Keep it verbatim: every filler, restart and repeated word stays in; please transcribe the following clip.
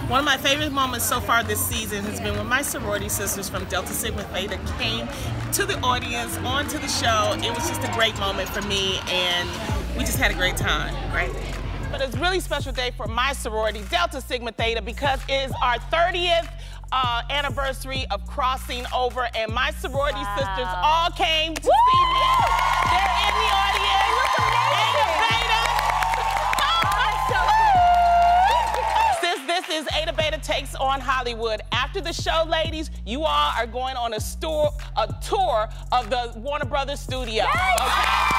One of my favorite moments so far this season has been when my sorority sisters from Delta Sigma Theta came to the audience, onto the show. It was just a great moment for me, and we just had a great time. Great. But it's a really special day for my sorority, Delta Sigma Theta, because it is our thirtieth uh, anniversary of crossing over, and my sorority wow. sisters all came to Woo! see me. They're in the audience. Look amazing. Since this is Ada Beta Takes on Hollywood, after the show, ladies, you all are going on a, store, a tour of the Warner Brothers studio. Yes! Okay?